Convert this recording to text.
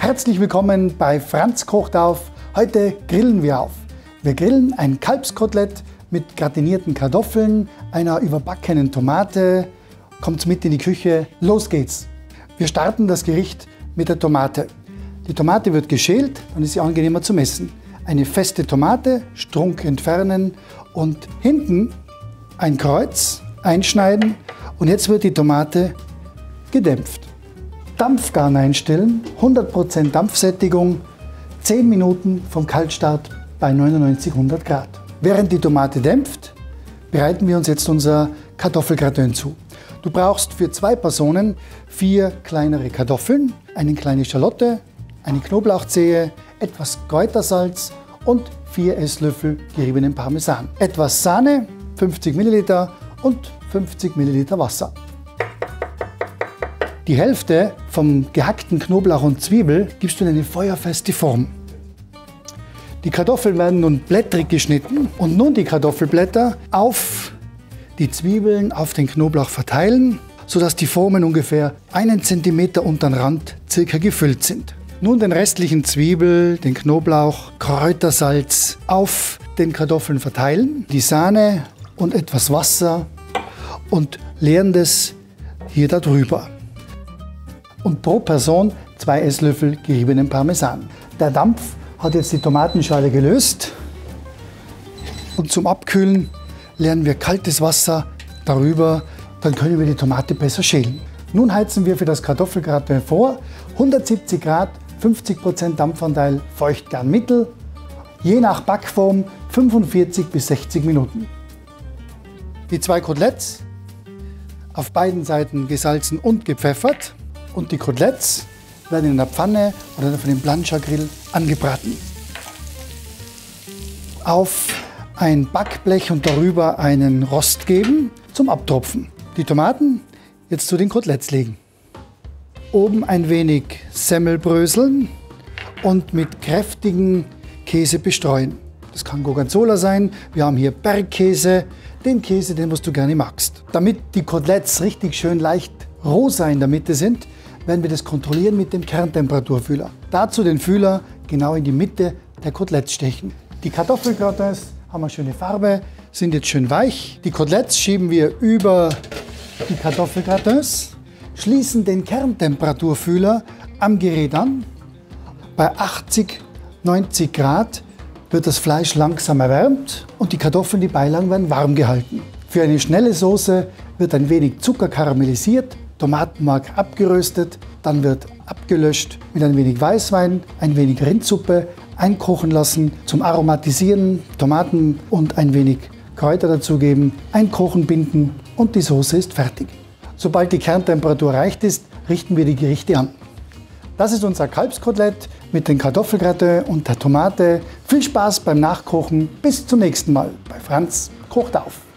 Herzlich willkommen bei Franz kocht auf. Heute grillen wir auf. Wir grillen ein Kalbskotelett mit gratinierten Kartoffeln, einer überbackenen Tomate. Kommt mit in die Küche, los geht's. Wir starten das Gericht mit der Tomate. Die Tomate wird geschält, dann ist sie angenehmer zum Essen. Eine feste Tomate, Strunk entfernen und hinten ein Kreuz einschneiden und jetzt wird die Tomate gedämpft. Dampfgarn einstellen, 100% Dampfsättigung, 10 Minuten vom Kaltstart bei 99-100 Grad. Während die Tomate dämpft, bereiten wir uns jetzt unser Kartoffelgratin zu. Du brauchst für 2 Personen 4 kleinere Kartoffeln, eine kleine Schalotte, eine Knoblauchzehe, etwas Kräutersalz und 4 Esslöffel geriebenen Parmesan. Etwas Sahne, 50 Milliliter und 50 Milliliter Wasser. Die Hälfte vom gehackten Knoblauch und Zwiebel gibst du in eine feuerfeste Form. Die Kartoffeln werden nun blättrig geschnitten und nun die Kartoffelblätter auf die Zwiebeln, auf den Knoblauch verteilen, sodass die Formen ungefähr 1 cm unter den Rand circa gefüllt sind. Nun den restlichen Zwiebel, den Knoblauch, Kräutersalz auf den Kartoffeln verteilen, die Sahne und etwas Wasser und leeren das hier darüber. Und pro Person 2 Esslöffel geriebenen Parmesan. Der Dampf hat jetzt die Tomatenschale gelöst und zum Abkühlen leeren wir kaltes Wasser darüber, dann können wir die Tomate besser schälen. Nun heizen wir für das Kartoffelgratin vor, 170 Grad, 50% Dampfanteil, feucht gern mittel, je nach Backform 45 bis 60 Minuten. Die 2 Koteletts auf beiden Seiten gesalzen und gepfeffert. Und die Koteletts werden in der Pfanne oder auf dem Plancha-Grill angebraten. Auf ein Backblech und darüber einen Rost geben zum Abtropfen. Die Tomaten jetzt zu den Koteletts legen. Oben ein wenig Semmel bröseln und mit kräftigem Käse bestreuen. Das kann Gorgonzola sein, wir haben hier Bergkäse, den Käse, den was du gerne magst. Damit die Koteletts richtig schön leicht rosa in der Mitte sind, werden wir das kontrollieren mit dem Kerntemperaturfühler. Dazu den Fühler genau in die Mitte der Koteletts stechen. Die Kartoffelgratins haben eine schöne Farbe, sind jetzt schön weich. Die Koteletts schieben wir über die Kartoffelgratins, schließen den Kerntemperaturfühler am Gerät an. Bei 80-90 Grad wird das Fleisch langsam erwärmt und die Kartoffeln, die Beilagen, werden warm gehalten. Für eine schnelle Soße wird ein wenig Zucker karamellisiert, Tomatenmark abgeröstet, dann wird abgelöscht mit ein wenig Weißwein, ein wenig Rindsuppe, einkochen lassen, zum Aromatisieren, Tomaten und ein wenig Kräuter dazugeben, einkochen binden und die Soße ist fertig. Sobald die Kerntemperatur erreicht ist, richten wir die Gerichte an. Das ist unser Kalbskotelett mit den Kartoffelgratin und der Tomate. Viel Spaß beim Nachkochen. Bis zum nächsten Mal bei Franz kocht auf.